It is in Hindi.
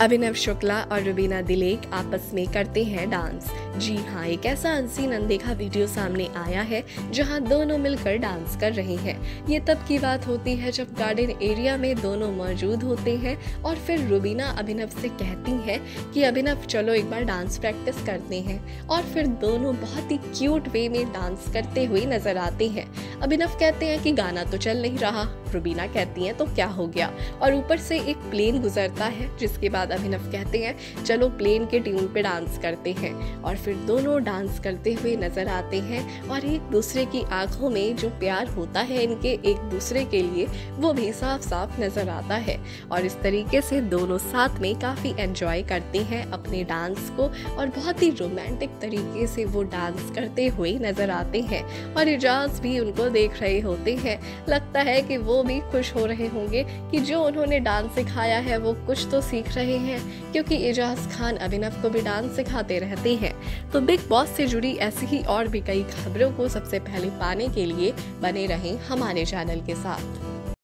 अभिनव शुक्ला और रुबीना दिलेक आपस में करते हैं डांस। जी हाँ, एक ऐसा अनसीन अनदेखा वीडियो सामने आया है जहां दोनों मिलकर डांस कर रहे हैं। ये तब की बात होती है जब गार्डन एरिया में दोनों मौजूद होते हैं और फिर रुबीना अभिनव से कहती हैं कि अभिनव चलो एक बार डांस प्रैक्टिस करते हैं, और फिर दोनों बहुत ही क्यूट वे में डांस करते हुए नजर आते हैं। अभिनव कहते हैं कि गाना तो चल नहीं रहा, रुबीना कहती हैं तो क्या हो गया, और ऊपर से एक प्लेन गुजरता है जिसके बाद अभिनव कहते हैं चलो प्लेन के ट्यून पे डांस करते हैं, और फिर दोनों डांस करते हुए नजर आते हैं और एक दूसरे की आंखों में जो प्यार होता है इनके एक दूसरे के लिए वो भी साफ साफ नजर आता है। और इस तरीके से दोनों साथ में काफी एंजॉय करते हैं अपने डांस को और बहुत ही रोमांटिक तरीके से वो डांस करते हुए नजर आते हैं। और एजाज भी उनको देख रहे होते हैं, लगता है कि वो भी खुश हो रहे होंगे कि जो उन्होंने डांस सिखाया है वो कुछ तो सीख रहे हैं, क्योंकि एजाज खान अभिनव को भी डांस सिखाते रहते हैं। तो बिग बॉस से जुड़ी ऐसी ही और भी कई खबरों को सबसे पहले पाने के लिए बने रहें हमारे चैनल के साथ।